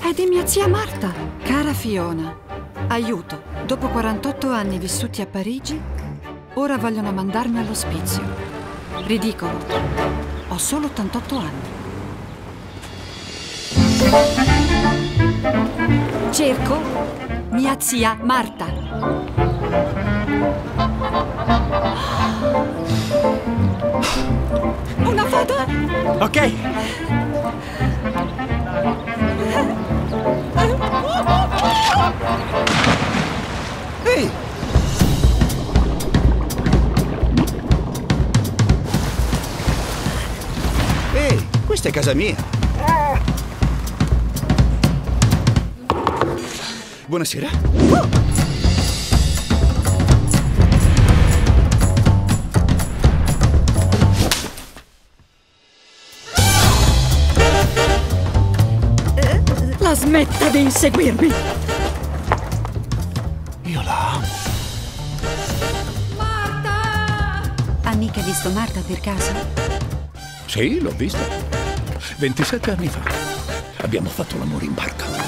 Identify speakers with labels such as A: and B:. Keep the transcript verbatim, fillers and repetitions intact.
A: È di mia zia Marta. Cara Fiona, aiuto. Dopo quarantotto anni vissuti a Parigi, ora vogliono mandarmi all'ospizio. Ridicolo. Ho solo ottantotto anni. Cerco mia zia Marta. Una foto?
B: Ok. Ehi! Ehi, questa è casa mia. Buonasera.
A: La smetta di inseguirmi.
B: Io la amo.
A: Marta! Ha mica visto Marta per caso?
C: Sì, l'ho vista. ventisette anni fa. Abbiamo fatto l'amore in barca.